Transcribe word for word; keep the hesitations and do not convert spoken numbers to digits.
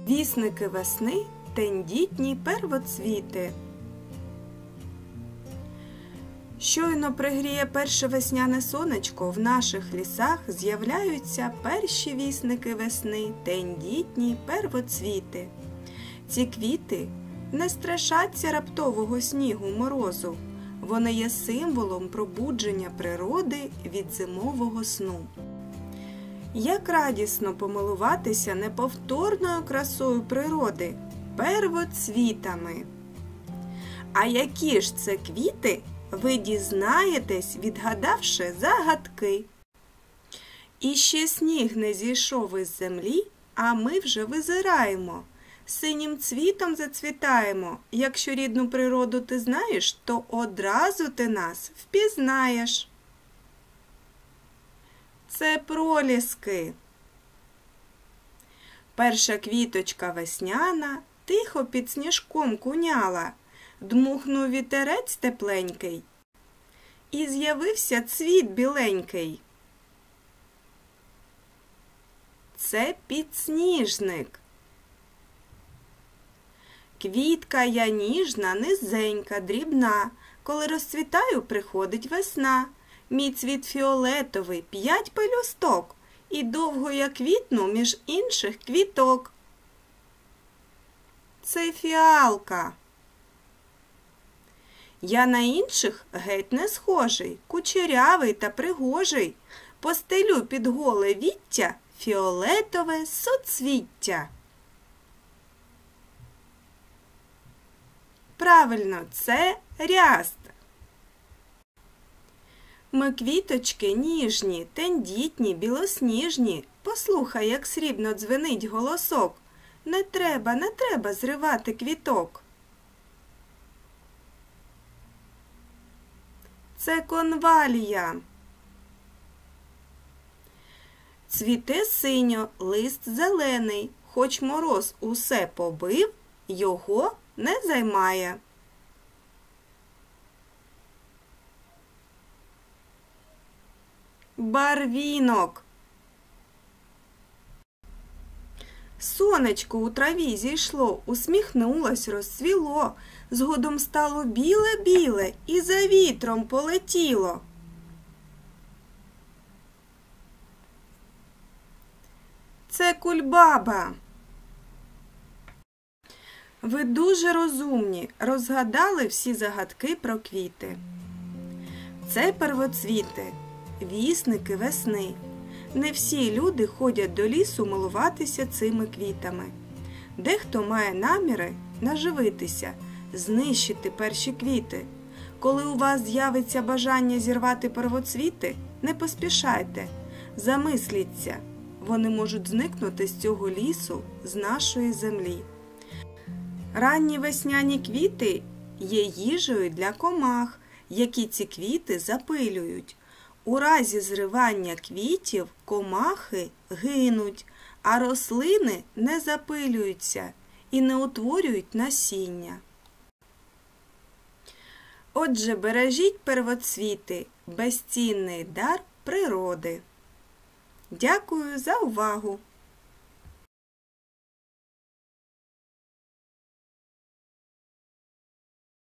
Вісники весни, тендітні первоцвіти. Щойно пригріє перше весняне сонечко, в наших лісах з'являються перші вісники весни, тендітні первоцвіти. Ці квіти не страшаться раптового снігу морозу. Вони є символом пробудження природи від зимового сну. Як радісно помилуватися неповторною красою природи – первоцвітами. А які ж це квіти, ви дізнаєтесь, відгадавши загадки. І ще сніг не зійшов із землі, а ми вже визираємо. Синім цвітом зацвітаємо. Якщо рідну природу ти знаєш, то одразу ти нас впізнаєш. Це проліски. Перша квіточка весняна тихо під сніжком куняла. Дмухнув вітерець тепленький, і з'явився цвіт біленький. Це підсніжник. Квітка я ніжна, низенька, дрібна. Коли розцвітаю, приходить весна. Мій цвіт фіолетовий, п'ять пелюсток, і довго я квітну між інших квіток. Це фіалка. Я на інших геть не схожий, кучерявий та пригожий. Постелю під голе віття фіолетове соцвіття. Правильно, це ряст. Ми квіточки ніжні, тендітні, білосніжні. Послухай, як срібно дзвенить голосок. Не треба, не треба зривати квіток. Це конвалія. Цвіте синьо, лист зелений. Хоч мороз усе побив, його не займає. Барвінок. Сонечко у траві зійшло, усміхнулось, розцвіло. Згодом стало біле-біле і за вітром полетіло. Це кульбаба. Ви дуже розумні, розгадали всі загадки про квіти. Це первоцвіти, вісники весни. Не всі люди ходять до лісу милуватися цими квітами. Дехто має наміри наживитися, знищити перші квіти. Коли у вас з'явиться бажання зірвати первоцвіти, не поспішайте, замисліться. Вони можуть зникнути з цього лісу, з нашої землі. Ранні весняні квіти є їжею для комах, які ці квіти запилюють. У разі зривання квітів комахи гинуть, а рослини не запилюються і не утворюють насіння. Отже, бережіть первоцвіти – безцінний дар природи. Дякую за увагу!